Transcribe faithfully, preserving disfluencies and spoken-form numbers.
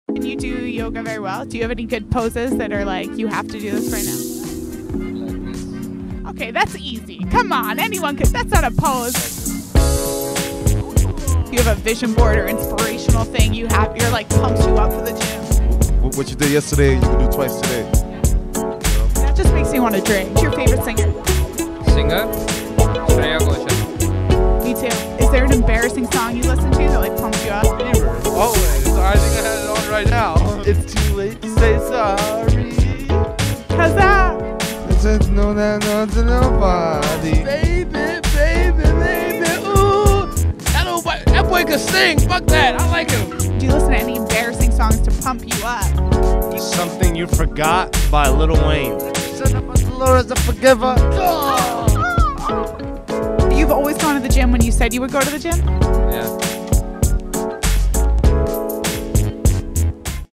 Can you do yoga very well? Do you have any good poses that are like, you have to do this right now? Okay, that's easy. Come on, anyone could. That's not a pose. You have a vision board or inspirational thing you have, you're like pumps you up for the gym. What you did yesterday, you can do twice today. That just makes me want to drink. Who's your favorite singer? Singer? Me too. Is there an embarrassing song you listen to that like pumps you up? Always. I think I had it on right now. It's too late to say sorry. How's that? No, no, no, to nobody. Baby, baby, baby, ooh. That, old boy, that boy can sing. Fuck that. I like him. Do you listen to any embarrassing songs to pump you up? Something You Forgot by Lil Wayne. The Lord is a forgiver. You've always gone to the gym when you said you would go to the gym? Yeah.